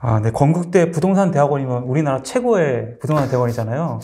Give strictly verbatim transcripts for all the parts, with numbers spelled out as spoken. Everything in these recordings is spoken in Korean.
아, 네. 건국대 부동산 대학원이면 우리나라 최고의 부동산 대학원이잖아요.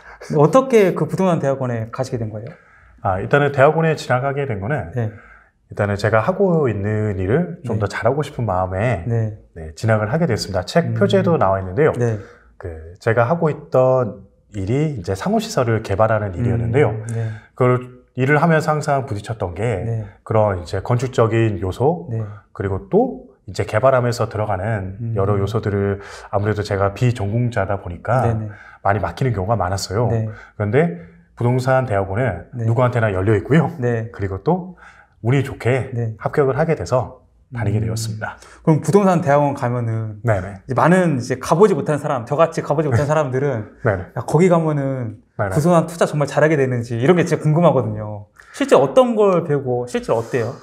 어떻게 그 부동산 대학원에 가시게 된 거예요? 아, 일단은 대학원에 진학하게 된 거는 네. 일단은 제가 하고 있는 일을 좀 더 네. 잘하고 싶은 마음에 네. 네, 진학을 하게 됐습니다. 책 음. 표제도 나와 있는데요. 네. 그 제가 하고 있던 일이 이제 상호시설을 개발하는 일이었는데요. 음. 네. 그걸 일을 하면서 항상 부딪혔던 게 네. 그런 이제 건축적인 요소 네. 그리고 또 이제 개발하면서 들어가는 음. 여러 요소들을 아무래도 제가 비전공자다 보니까 네네. 많이 맡기는 경우가 많았어요. 네. 그런데 부동산 대학원은 네. 누구한테나 열려 있고요. 네. 그리고 또 운이 좋게 네. 합격을 하게 돼서 다니게 음. 되었습니다. 그럼 부동산 대학원 가면은 네네. 이제 많은 이제 가보지 못한 사람, 저같이 가보지 못한 사람들은 야, 거기 가면은 네네. 부동산 투자 정말 잘하게 되는지 이런 게 진짜 궁금하거든요. 실제 어떤 걸 배우고 실제로 어때요?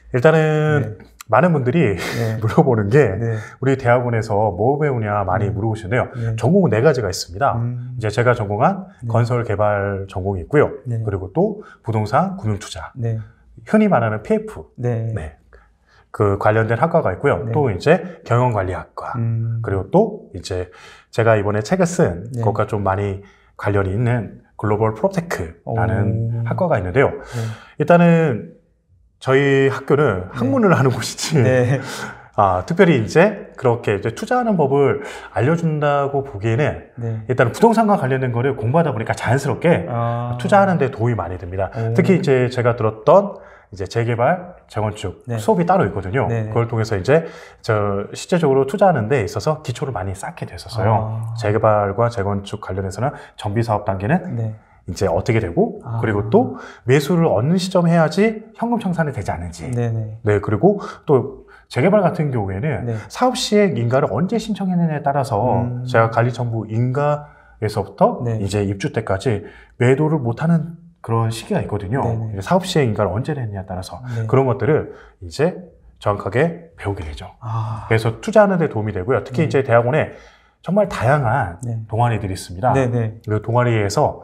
일단은 네. 많은 분들이 네. 물어보는 게 네. 우리 대학원에서 뭐 배우냐 많이 네. 물어보시는데요. 네. 전공은 네 가지가 있습니다. 음. 이제 제가 전공한 네. 건설 개발 전공이 있고요. 네. 그리고 또 부동산 금융 투자. 네. 흔히 말하는 피에프. 네. 네. 그 관련된 학과가 있고요. 네. 또 이제 경영관리학과. 음. 그리고 또 이제 제가 이번에 책을 쓴 네. 그것과 좀 많이 관련이 있는 글로벌 프로테크라는 오. 학과가 있는데요. 네. 일단은 저희 학교는 네. 학문을 하는 곳이지 네. 아, 특별히 이제 그렇게 이제 투자하는 법을 알려준다고 보기에는 네. 일단 부동산과 관련된 거를 공부하다 보니까 자연스럽게 아. 투자하는 데 도움이 많이 됩니다. 오. 특히 이제 제가 들었던 이제 재개발, 재건축 네. 수업이 따로 있거든요. 네. 그걸 통해서 이제 저 실제적으로 투자하는 데 있어서 기초를 많이 쌓게 됐었어요. 아. 재개발과 재건축 관련해서는 정비 사업 단계는 네. 이제 어떻게 되고 아. 그리고 또 매수를 얻는 시점 해야지 현금 청산이 되지 않는지 네네. 네 그리고 또 재개발 같은 경우에는 네. 사업 시행 인가를 언제 신청했느냐에 따라서 음. 제가 관리청부 인가에서부터 네. 이제 입주 때까지 매도를 못하는 그런 시기가 있거든요. 네네. 사업 시행 인가를 언제 했느냐에 따라서 네. 그런 것들을 이제 정확하게 배우게 되죠. 아. 그래서 투자하는 데 도움이 되고요. 특히 네. 이제 대학원에 정말 다양한 네. 동아리들이 있습니다. 네네. 그 동아리에서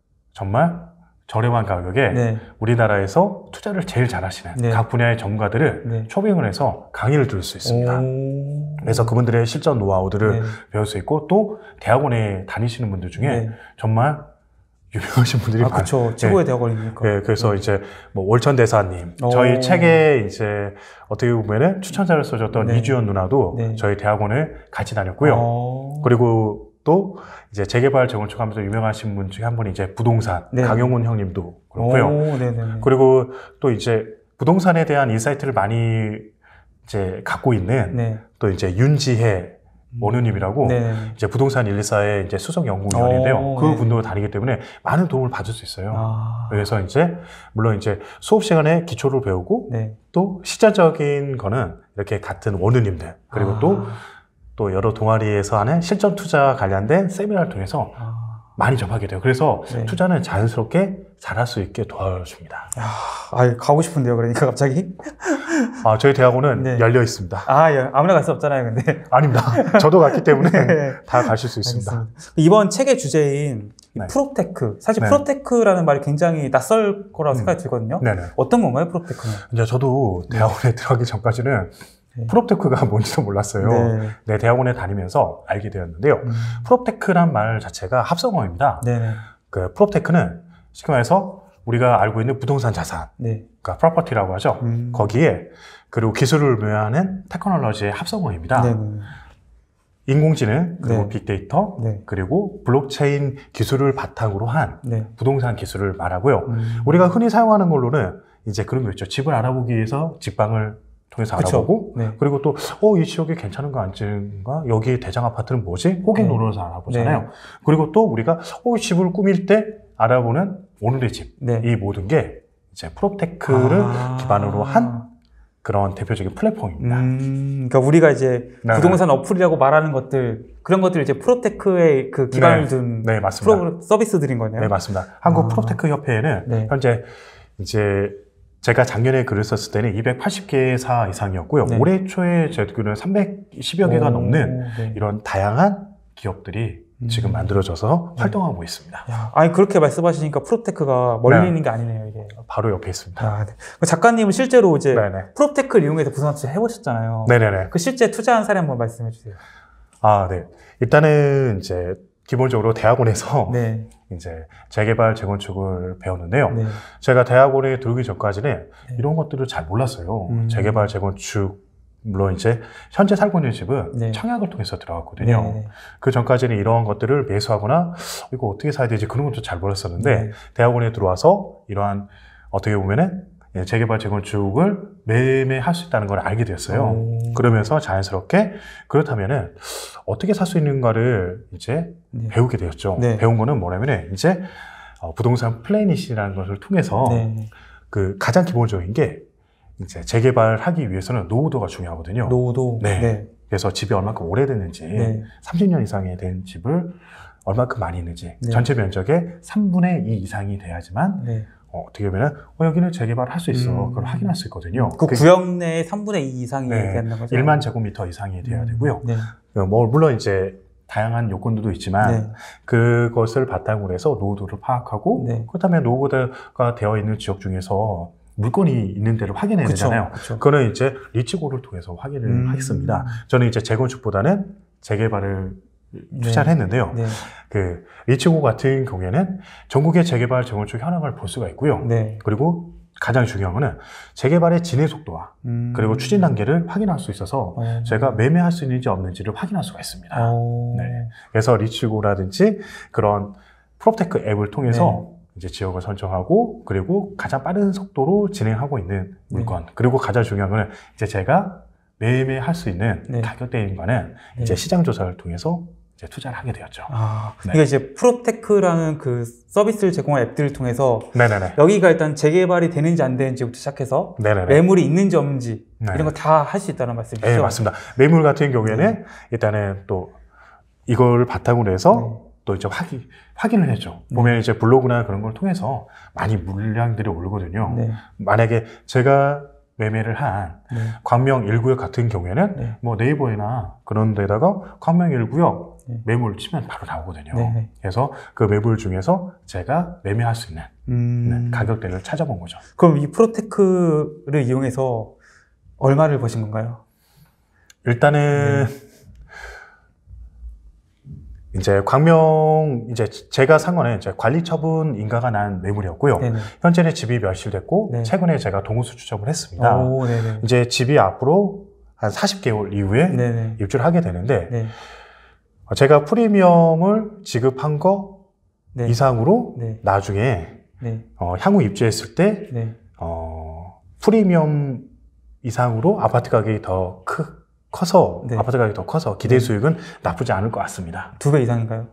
정말 저렴한 가격에 네. 우리나라에서 투자를 제일 잘하시는 네. 각 분야의 전문가들을 네. 초빙을 해서 강의를 들을 수 있습니다. 오. 그래서 그분들의 실전 노하우들을 네. 배울 수 있고 또 대학원에 다니시는 분들 중에 네. 정말 유명하신 분들이 아, 많아요. 그렇죠. 최고의 네. 대학원이니까. 네, 그래서 네. 이제 뭐 월천 대사님, 오. 저희 책에 이제 어떻게 보면은 추천사를 써줬던 네. 이주연 누나도 네. 저희 대학원을 같이 다녔고요. 오. 그리고 또 이제 재개발 재건축 하면서 유명하신 분 중에 한 분이 이제 부동산 네. 강용훈 형님도 그렇고요. 오, 그리고 또 이제 부동산에 대한 인사이트를 많이 이제 갖고 있는 네. 또 이제 윤지혜 원우님이라고 네. 이제 부동산 일사의 이제 수석 연구위원인데요. 그 분도 네. 다니기 때문에 많은 도움을 받을 수 있어요. 아. 그래서 이제 물론 이제 수업 시간에 기초를 배우고 네. 또 실질적인 거는 이렇게 같은 원우님들 그리고 아. 또 또 여러 동아리에서 하는 실전 투자 관련된 세미나를 통해서 아. 많이 접하게 돼요. 그래서 네. 투자는 자연스럽게 잘할 수 있게 도와줍니다. 아, 가고 싶은데요. 그러니까 갑자기? 아, 저희 대학원은 네. 열려 있습니다. 아, 예. 아무나 갈 수 없잖아요, 근데. 아닙니다. 저도 갔기 때문에 네. 다 가실 수 있습니다. 알겠습니다. 이번 책의 주제인 네. 프로테크. 사실 네. 프로테크라는 말이 굉장히 낯설 거라고 음. 생각이 들거든요. 네네. 어떤 건가요, 프로테크는? 이제 저도 대학원에 들어가기 전까지는 네. 프로테크가 뭔지도 몰랐어요. 네. 네, 대학원에 다니면서 알게 되었는데요. 음. 프로테크란 말 자체가 합성어입니다. 네. 그 프로테크는 쉽게 말해서 우리가 알고 있는 부동산 자산, 네. 그러니까 프로퍼티라고 하죠. 음. 거기에 그리고 기술을 묘사하는 테크놀로지의 합성어입니다. 네. 인공지능, 그리고 네. 빅데이터, 네. 그리고 블록체인 기술을 바탕으로 한 네. 부동산 기술을 말하고요. 음. 우리가 흔히 사용하는 걸로는 이제 그런 거 있죠. 집을 알아보기 위해서 직방을 통해서 그쵸. 알아보고 네. 그리고 또 어, 이 지역이 괜찮은 거 안지인가? 여기 대장 아파트는 뭐지? 호갱 노로에서 네. 알아보잖아요. 네. 그리고 또 우리가 어, 집을 꾸밀 때 알아보는 오늘의 집. 네. 이 모든 게 이제 프로테크를 아 기반으로 한 그런 대표적인 플랫폼입니다. 음, 그러니까 우리가 이제 네네. 부동산 어플이라고 말하는 것들 그런 것들 이제 프로테크의 그 기반을 네. 둔 네, 맞습니다. 프로 서비스들인 거네요. 네, 맞습니다. 한국 아 프로테크 협회에는 네. 현재 이제 제가 작년에 글을 썼을 때는 이백팔십 개사 이상이었고요. 네. 올해 초에 제 글은 삼백십여 개가 오, 넘는 네. 이런 다양한 기업들이 음. 지금 만들어져서 네. 활동하고 있습니다. 야, 아니 그렇게 말씀하시니까 프로테크가 멀리 네. 있는 게 아니네요, 이게. 바로 옆에 있습니다. 아, 네. 작가님은 실제로 이제 네네. 프로테크를 이용해서 부동산 투자 해보셨잖아요. 네네네. 그 실제 투자한 사례 한번 말씀해 주세요. 아, 네. 일단은 이제 기본적으로 대학원에서 네. 이제 재개발, 재건축을 배웠는데요. 네. 제가 대학원에 들어오기 전까지는 네. 이런 것들을 잘 몰랐어요. 음. 재개발, 재건축, 물론 이제 현재 살고 있는 집은 네. 청약을 통해서 들어갔거든요. 네. 그 전까지는 이런 것들을 매수하거나 이거 어떻게 사야 되지 그런 것도 잘 몰랐었는데 네. 대학원에 들어와서 이러한 어떻게 보면은 재개발, 재건축을 매매할 수 있다는 걸 알게 되었어요. 오. 그러면서 자연스럽게 그렇다면은 어떻게 살 수 있는가를 이제 네. 배우게 되었죠. 네. 배운 거는 뭐냐면은 이제 부동산 플래닛이라는 것을 통해서 네. 그 가장 기본적인 게 이제 재개발하기 위해서는 노후도가 중요하거든요. 노후도. 네. 네. 그래서 집이 얼마큼 오래됐는지, 네. 삼십 년 이상이 된 집을 얼마큼 많이 있는지, 네. 전체 면적의 삼분의 이 이상이 돼야지만 네. 어, 어떻게 보면 어, 여기는 재개발할 수 있어. 음. 그걸 확인할 수 있거든요. 그 그 구역 내에 삼분의 이 이상이 네. 되는 거죠? 일만 제곱미터 이상이 돼야 되고요. 네. 뭐 물론 이제 다양한 요건들도 있지만 네. 그것을 바탕으로 해서 노후도를 파악하고 네. 그렇다면 노후도가 되어 있는 지역 중에서 물건이 있는 데를 확인해야 그쵸, 되잖아요. 그쵸. 그거는 이제 리치고를 통해서 확인을 음. 하겠습니다. 저는 이제 재건축보다는 재개발을 투자를 네. 했는데요. 네. 그 리치고 같은 경우에는 전국의 재개발, 재건축 현황을 볼 수가 있고요. 네. 그리고 가장 중요한 거는 재개발의 진행 속도와 음. 그리고 추진 단계를 확인할 수 있어서 오. 제가 매매할 수 있는지 없는지를 확인할 수가 있습니다. 네. 그래서 리치고라든지 그런 프롭테크 앱을 통해서 네. 이제 지역을 선정하고 그리고 가장 빠른 속도로 진행하고 있는 물건 네. 그리고 가장 중요한 거는 이제 제가 매매할 수 있는 네. 가격대인과는 네. 이제 시장 조사를 통해서 이제 투자를 하게 되었죠. 아, 네. 그러니까 이제 프롭테크라는 그 서비스를 제공한 앱들을 통해서 네네네. 여기가 일단 재개발이 되는지 안 되는지부터 시작해서 네네네. 매물이 있는지 없는지 네네. 이런 거 다 할 수 있다는 말씀이시죠? 네, 맞습니다. 매물 같은 경우에는 네. 일단은 또 이걸 바탕으로 해서 네. 또 이제 확인, 확인을 했죠. 네. 보면 이제 블로그나 그런 걸 통해서 많이 물량들이 오르거든요. 네. 만약에 제가 매매를 한 네. 광명 일 구역 같은 경우에는 네. 뭐 네이버나 그런 데다가 광명 일 구역 네. 매물 치면 바로 나오거든요. 네. 그래서 그 매물 중에서 제가 매매할 수 있는 음... 네, 가격대를 찾아본 거죠. 그럼 이 프로테크를 이용해서 얼마를 버신 건가요? 일단은 네. 이제 광명 이제 제가 산 거는 이제 관리 처분 인가가 난 매물이었고요. 네네. 현재는 집이 멸실됐고 네. 최근에 제가 동호수 추첨을 했습니다. 오, 이제 집이 앞으로 한 사십 개월 이후에 네네. 입주를 하게 되는데 네. 제가 프리미엄을 지급한 거 네. 이상으로 네. 나중에 네. 어, 향후 입주했을 때 네. 어, 프리미엄 이상으로 아파트 가격이 더 크. 커서 네. 아파트 가격이 더 커서 기대 수익은 나쁘지 않을 것 같습니다. 두 배 이상인가요?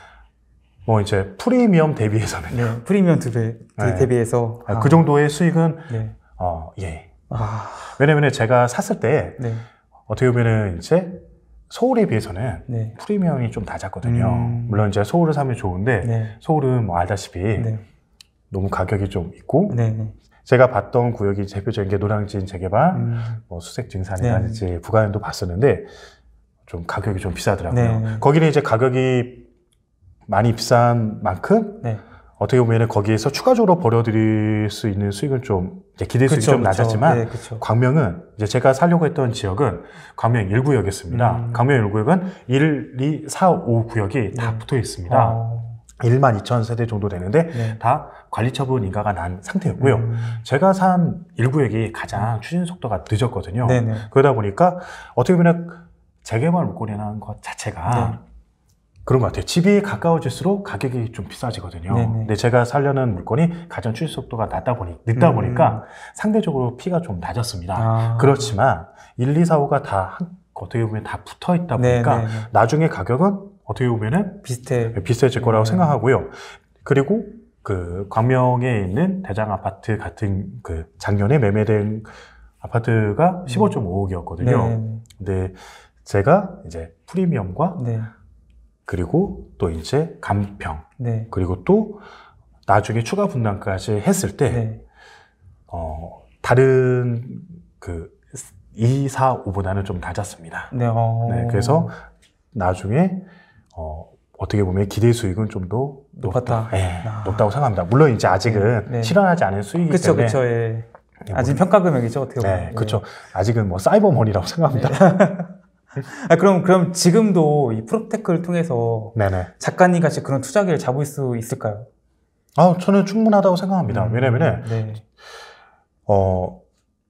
뭐 이제 프리미엄 대비해서는 네, 프리미엄 두 배 네. 대비해서 아. 그 정도의 수익은 네. 어, 예. 아. 왜냐면 제가 샀을 때 네. 어떻게 보면은 이제 서울에 비해서는 네. 프리미엄이 좀 낮았거든요. 음. 물론 이제 서울을 사면 좋은데 네. 서울은 뭐 알다시피 네. 너무 가격이 좀 있고. 네. 제가 봤던 구역이 대표적인 게 노량진 재개발, 음. 뭐 수색증산이라든지 네. 부가연도 봤었는데 좀 가격이 좀 비싸더라고요. 네. 거기는 이제 가격이 많이 비싼 만큼 네. 어떻게 보면 거기에서 추가적으로 벌어들일 수 있는 수익은 좀 이제 기대 수익이 그쵸, 좀 그쵸. 낮았지만 네, 광명은 이제 제가 살려고 했던 지역은 광명 일 구역이었습니다. 음. 광명 일 구역은 일, 이, 사, 오 구역이 네. 다 붙어 있습니다. 어. 일만 이천 세대 정도 되는데 네. 다 관리처분 인가가 난 상태였고요. 음. 제가 산 일 구역이 가장 추진 속도가 늦었거든요. 네네. 그러다 보니까 어떻게 보면 재개발 물건이라는 것 자체가 네. 그런 것 같아요. 집이 가까워질수록 가격이 좀 비싸지거든요. 네네. 근데 제가 살려는 물건이 가장 추진 속도가 낮다 보니, 늦다 음. 보니까 상대적으로 피가 좀 낮았습니다. 아. 그렇지만 일, 이, 사, 오가 다 한, 어떻게 보면 다 붙어 있다 보니까 네네. 나중에 가격은 어떻게 보면은 비슷해 비슷해질 거라고 네. 생각하고요. 그리고 그 광명에 있는 대장 아파트 같은 그 작년에 매매된 아파트가 십오 점 오억이었거든요. 네. 근데 제가 이제 프리미엄과 네. 그리고 또 이제 감평 네. 그리고 또 나중에 추가 분담까지 했을 때 네. 어, 다른 그 이, 사, 오보다는 좀 낮았습니다. 네. 어... 네, 그래서 나중에 어, 어떻게 보면 기대 수익은 좀 더 높았다. 네, 아... 높다고 생각합니다. 물론 이제 아직은 네. 실현하지 않은 수익이기 그쵸, 때문에. 그쵸, 예. 아직 평가 금액이죠, 어떻게 보면. 네, 그렇죠. 아직은 뭐 사이버머니라고 생각합니다. 아, 그럼, 그럼 지금도 이 프롭테크를 통해서 네네. 작가님 같이 그런 투자기를 잡을 수 있을까요? 아, 저는 충분하다고 생각합니다. 음, 왜냐면은, 네. 어,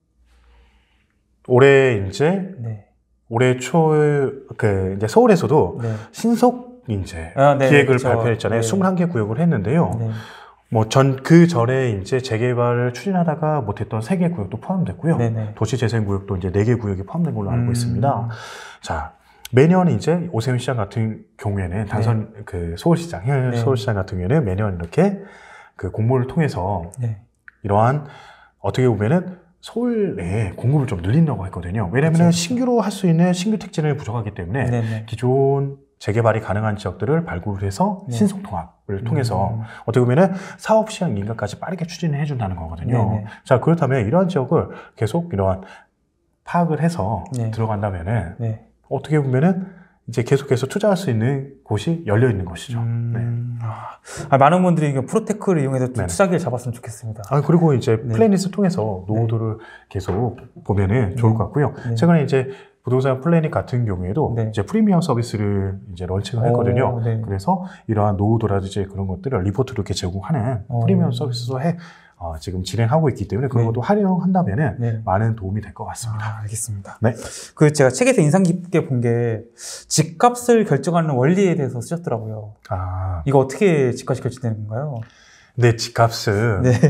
올해 이제, 네. 올해 초, 그, 이제 서울에서도 네. 신속 이제 아, 네, 기획을 그렇죠. 발표했잖아요. 네. 이십일 개 구역을 했는데요. 네. 뭐 전 그 전에 이제 재개발을 추진하다가 못했던 세 개 구역도 포함됐고요. 네네. 도시재생구역도 이제 네 개 구역이 포함된 걸로 알고 음. 있습니다. 자, 매년 이제 오세훈 시장 같은 경우에는 당선 네. 그 서울시장, 현 네. 서울시장 같은 경우에는 매년 이렇게 그 공모를 통해서 네. 이러한 어떻게 보면은 서울 내에 공급을 좀 늘린다고 했거든요. 왜냐면은 그렇죠. 신규로 할 수 있는 신규 택지는 부족하기 때문에 네네. 기존 재개발이 가능한 지역들을 발굴을 해서 네. 신속통합을 통해서 음. 어떻게 보면은 사업 시행 인가까지 빠르게 추진해 준다는 거거든요. 네네. 자, 그렇다면 이러한 지역을 계속 이러한 파악을 해서 네. 들어간다면은 네. 어떻게 보면은 이제 계속해서 투자할 수 있는 곳이 열려 있는 것이죠. 음. 네. 아, 많은 분들이 프로테크를 이용해서 투자기를 잡았으면 좋겠습니다. 아, 그리고 이제 네. 플래닛을 통해서 노후도를 네. 계속 보면은 좋을 것 같고요. 네. 최근에 이제 부동산 플래닛 같은 경우에도 네. 이제 프리미엄 서비스를 이제 런칭을 했거든요. 오, 네. 그래서 이러한 노후도라든지 그런 것들을 리포트로 이렇게 제공하는 오. 프리미엄 서비스도 해, 어, 지금 진행하고 있기 때문에 그런 네. 것도 활용한다면은 네. 많은 도움이 될 것 같습니다. 아, 알겠습니다. 네. 그 제가 책에서 인상 깊게 본 게 집값을 결정하는 원리에 대해서 쓰셨더라고요. 아. 이거 어떻게 집값이 결정되는 건가요? 네, 집값은. 네.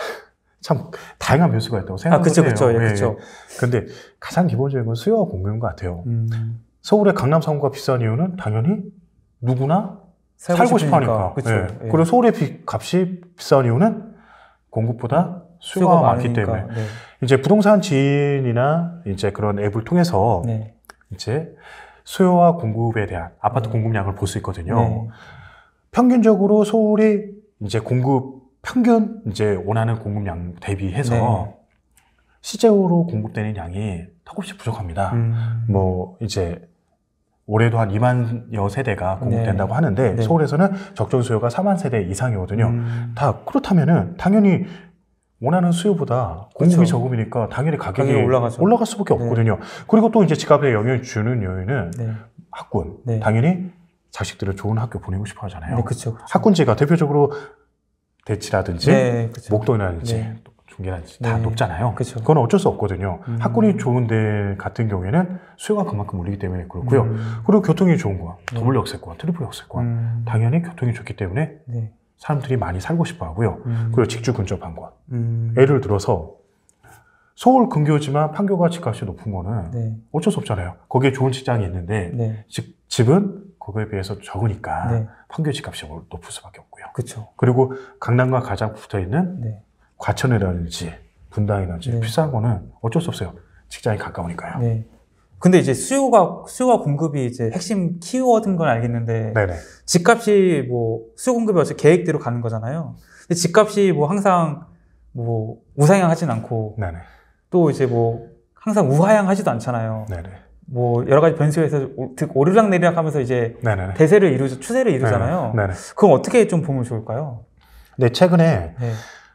참 다양한 묘수가 있다고 생각해요. 아, 그렇죠, 그렇죠, 예, 그렇죠. 근데 가장 기본적인 건 수요와 공급인 것 같아요. 음. 서울의 강남 상구가 비싼 이유는 당연히 누구나 살고 싶으니까. 그렇죠. 예. 예. 그리고 서울의 비, 값이 비싼 이유는 공급보다 수요가, 수요가 많기 많으니까. 때문에 네. 이제 부동산 지인이나 이제 그런 앱을 통해서 네. 이제 수요와 공급에 대한 아파트 네. 공급량을 볼 수 있거든요. 네. 평균적으로 서울이 이제 공급 평균 이제 원하는 공급량 대비해서 네. 시제호로 공급되는 양이 턱없이 부족합니다. 음. 뭐 이제 올해도 한 이만여 세대가 공급된다고 네. 하는데 네. 서울에서는 적정 수요가 사만 세대 이상이거든요. 음. 다 그렇다면은 당연히 원하는 수요보다 공급이 그렇죠. 적으니까 당연히 가격이, 가격이 올라가죠. 올라갈 수밖에 네. 없거든요. 그리고 또 이제 집값에 영향을 주는 요인은 네. 학군. 네. 당연히 자식들을 좋은 학교 보내고 싶어 하잖아요. 네, 그렇죠, 그렇죠. 학군지가 대표적으로 대치라든지 네, 그렇죠. 목동이라든지 네. 중계라든지 다 네. 높잖아요. 그렇죠. 그건 어쩔 수 없거든요. 음. 학군이 좋은 데 같은 경우에는 수요가 그만큼 올리기 때문에 그렇고요. 음. 그리고 교통이 좋은 거, 더블 역세권, 트리플 역세권 음. 당연히 교통이 좋기 때문에 네. 사람들이 많이 살고 싶어 하고요. 음. 그리고 직주 근접한 것. 음. 예를 들어서 서울 근교지만 판교가 집값이 높은 거는 네. 어쩔 수 없잖아요. 거기에 좋은 직장이 있는데 네. 집, 집은 그거에 비해서 적으니까 네. 판교 집값이 높을 수밖에 없고요. 그렇죠. 그리고 강남과 가장 붙어있는 네. 과천이라든지 분당이라든지 네. 비싼 거는 어쩔 수 없어요. 직장이 가까우니까요. 네. 근데 이제 수요가 수요와 공급이 이제 핵심 키워드인 건 알겠는데 네네. 집값이 뭐 수요 공급이 어차피 계획대로 가는 거잖아요. 근데 집값이 뭐 항상 뭐 우상향하진 않고 네네. 또 이제 뭐 항상 우하향하지도 않잖아요. 네네. 뭐 여러 가지 변수에서 오르락 내리락 하면서 이제 네네네. 대세를 이루죠, 추세를 이루잖아요. 네네. 그럼 어떻게 좀 보면 좋을까요? 네, 최근에 네.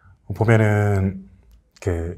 보면은 그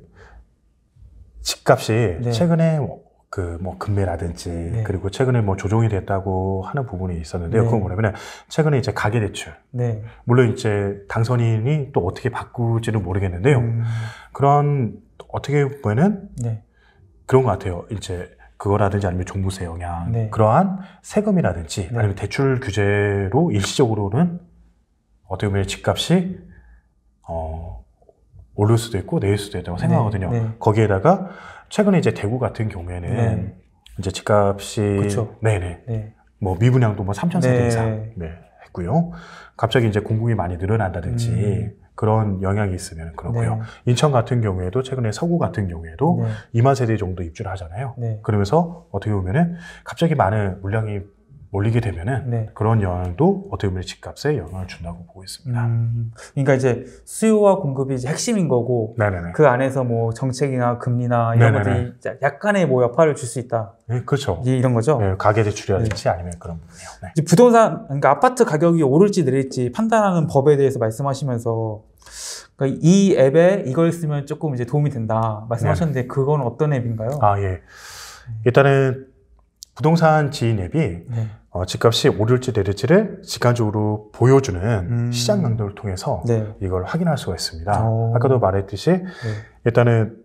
집값이 네. 최근에 그 뭐 금매라든지 네. 그리고 최근에 뭐 조정이 됐다고 하는 부분이 있었는데요. 네. 그건 뭐냐면 최근에 이제 가계대출 네. 물론 이제 당선인이 또 어떻게 바꿀지는 모르겠는데요. 음. 그런 어떻게 보면은 네. 그런 것 같아요. 이제 그거라든지 아니면 종부세 영향 네. 그러한 세금이라든지 네. 아니면 대출 규제로 일시적으로는 어떻게 보면 집값이 어, 오를 수도 있고 내릴 수도 있다고 생각하거든요. 네. 네. 거기에다가 최근에 이제 대구 같은 경우에는 네. 이제 집값이 그쵸. 네네 네. 뭐 미분양도 뭐 삼천 세대 네. 이상 네. 했고요. 갑자기 이제 공급이 많이 늘어난다든지 음. 그런 영향이 있으면 그렇고요. 네. 인천 같은 경우에도 최근에 서구 같은 경우에도 네. 이만 세대 정도 입주를 하잖아요. 네. 그러면서 어떻게 보면은 갑자기 많은 물량이 몰리게 되면은 네. 그런 영향도 어떻게 보면 집값에 영향을 준다고 보고 있습니다. 음, 그러니까 이제 수요와 공급이 이제 핵심인 거고 네네네. 그 안에서 뭐 정책이나 금리나 이런 네네네. 것들이 약간의 뭐 여파를 줄 수 있다. 네, 그렇죠. 이런 거죠. 네, 가계대출이라든지 네. 아니면 그런 부분이요. 네. 이제 부동산, 그러니까 아파트 가격이 오를지 내릴지 판단하는 법에 대해서 말씀하시면서 그러니까 이 앱에 이걸 쓰면 조금 이제 도움이 된다 말씀하셨는데 네. 그건 어떤 앱인가요? 아 예, 일단은 부동산 지인 앱이 네. 어, 집값이 오를지 내릴지를 직관적으로 보여주는 음. 시장 강도를 통해서 네. 이걸 확인할 수가 있습니다. 오. 아까도 말했듯이 네. 일단은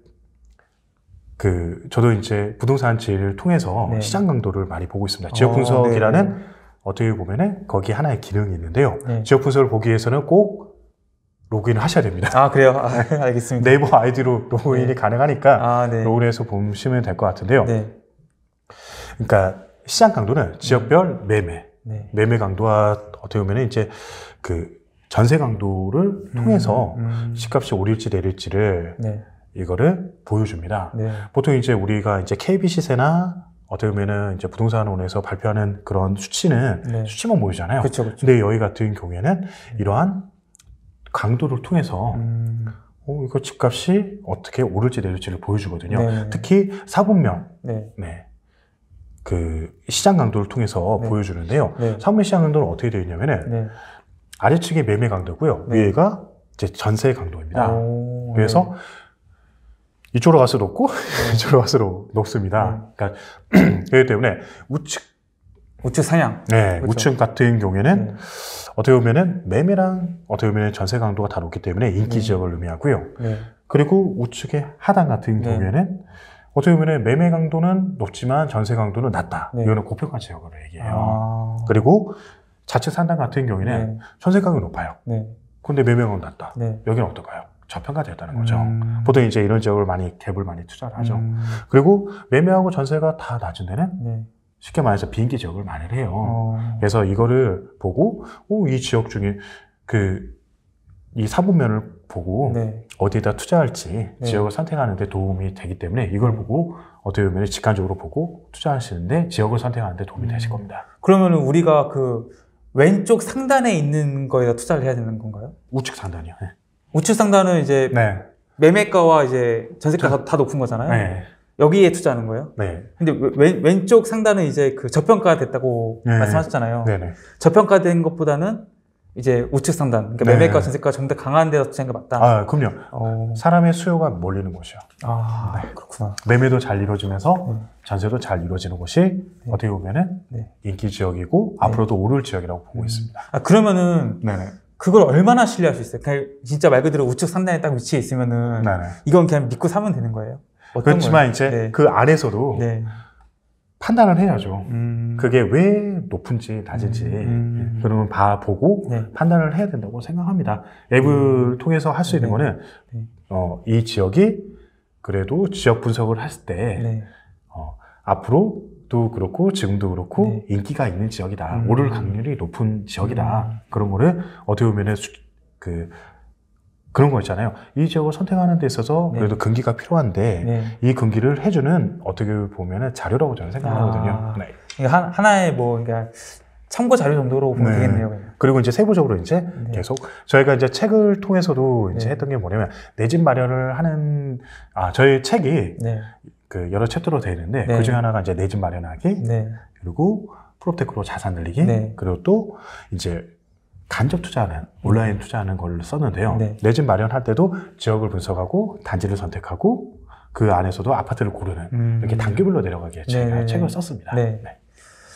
그 저도 이제 부동산 지인을 통해서 네. 시장 강도를 많이 보고 있습니다. 지역 분석이라는 어, 네. 어떻게 보면은 거기 하나의 기능이 있는데요. 네. 지역 분석을 보기 위해서는 꼭 로그인을 하셔야 됩니다. 아, 그래요? 아, 알겠습니다. 네이버 아이디로 로그인이 네. 가능하니까 아, 네. 로그인해서 보시면 될 것 같은데요. 네. 그러니까 시장 강도는 지역별 매매, 네. 매매 강도와 어떻게 보면 이제 그 전세 강도를 통해서 음, 음. 집값이 오를지 내릴지를 네. 이거를 보여줍니다. 네. 보통 이제 우리가 이제 케이비시세나 어떻게 보면은 이제 부동산원에서 발표하는 그런 수치는 네. 수치만 보이잖아요. 그쵸, 그쵸. 근데 여기 같은 경우에는 이러한 강도를 통해서 음. 어, 이거 집값이 어떻게 오를지 내릴지를 보여주거든요. 네. 특히 사분면, 네. 네. 그 시장 강도를 통해서 네. 보여주는데요. 네. 사분면 시장 강도는 어떻게 되어 있냐면은 네. 아래측이 매매 강도고요. 네. 위에가 이제 전세 강도입니다. 오, 그래서 네. 이쪽으로 가서 높고 네. 이쪽으로 가서 높습니다. 네. 그러니까 그렇기 때문에 우측 우측 상향. 네, 그렇죠. 우측 같은 경우에는 네. 어떻게 보면은 매매랑 어떻게 보면 전세 강도가 다 높기 때문에 인기 네. 지역을 의미하고요. 네. 그리고 우측의 하단 같은 네. 경우에는 어떻게 보면 매매 강도는 높지만 전세 강도는 낮다. 네. 이거는 고평가 지역으로 얘기해요. 아... 그리고 좌측 상단 같은 경우에는 네. 전세 가격이 높아요. 네. 근데 매매 강도는 낮다. 네. 여기는 어떨까요? 저평가되었다는 거죠. 음... 보통 이제 이런 지역을 많이 갭을 많이 투자를 하죠. 음... 그리고 매매하고 전세가 다 낮은 데는 네. 쉽게 말해서 비인기 지역을 많이 해요. 어... 그래서 이거를 보고 오, 이 지역 중에 그 이 사분면을 보고 네. 어디에다 투자할지 네. 지역을 선택하는 데 도움이 되기 때문에 이걸 보고 어떻게 보면 직관적으로 보고 투자하시는데 지역을 선택하는 데 도움이 음... 되실 겁니다. 그러면 우리가 그 왼쪽 상단에 있는 거에다 투자를 해야 되는 건가요? 우측 상단이요. 네. 우측 상단은 이제 네. 매매가와 이제 전세가가 저... 다 높은 거잖아요. 네. 여기에 투자하는 거예요? 네. 근데 왼, 왼쪽 상단은 이제 그 저평가 됐다고 네. 말씀하셨잖아요. 네네. 저평가된 것보다는 이제 우측 상단, 그러니까 네. 매매가 전세가 좀 더 강한 데서 투자한 게 맞다? 아, 그럼요. 어... 사람의 수요가 몰리는 곳이요. 아, 네. 그렇구나. 매매도 잘 이루어지면서 네. 전세도 잘 이루어지는 곳이 네. 어떻게 보면은 네. 인기 지역이고 네. 앞으로도 오를 지역이라고 보고 음. 있습니다. 아, 그러면은 네네. 그걸 얼마나 신뢰할 수 있어요? 그냥 진짜 말 그대로 우측 상단에 딱 위치해 있으면은 네네. 이건 그냥 믿고 사면 되는 거예요? 그렇지만 거예요? 이제 네. 그 안에서도 네. 판단을 해야죠. 음. 그게 왜 높은지 낮은지 음. 그러면 봐보고 네. 판단을 해야 된다고 생각합니다. 앱을 음. 통해서 할 수 있는 네. 거는 네. 어, 이 지역이 그래도 지역 분석을 했을 때 네. 어, 앞으로도 그렇고 지금도 그렇고 네. 인기가 있는 지역이다. 음. 오를 확률이 높은 지역이다. 음. 그런 거를 어떻게 보면 그 그런 거 있잖아요. 이 지역을 선택하는 데 있어서 그래도 네. 근기가 필요한데 네. 이 근기를 해주는 어떻게 보면 자료라고 저는 생각하거든요. 아, 네. 한, 하나의 뭐 그러니까 참고 자료 정도로 보면 네. 되겠네요. 그냥. 그리고 이제 세부적으로 이제 네. 계속 저희가 이제 책을 통해서도 이제 네. 했던 게 뭐냐면 내 집 마련을 하는 아 저희 책이 네. 그 여러 챕터로 되어 있는데 네. 그 중에 하나가 이제 내 집 마련하기 네. 그리고 프로테크로 자산 늘리기 네. 그리고 또 이제 간접 투자하는, 온라인 투자하는 걸 썼는데요. 네. 내 집 마련할 때도 지역을 분석하고 단지를 선택하고 그 안에서도 아파트를 고르는 음. 이렇게 단계별로 내려가게 제가 네. 책을 썼습니다. 네. 네.